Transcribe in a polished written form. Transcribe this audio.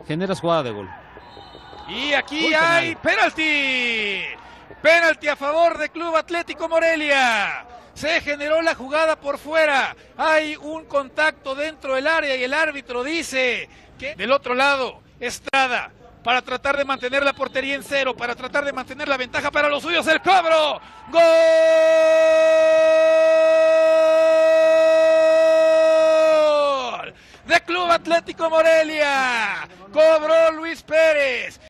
generas jugada de gol. Y aquí Uy, hay penal. penalti. Penalti a favor de Club Atlético Morelia. Se generó la jugada por fuera. Hay un contacto dentro del área y el árbitro dice que del otro lado, Estrada, para tratar de mantener la portería en cero, para tratar de mantener la ventaja para los suyos, el cobro. ¡Gol! De Club Atlético Morelia. Cobró Luis Pérez.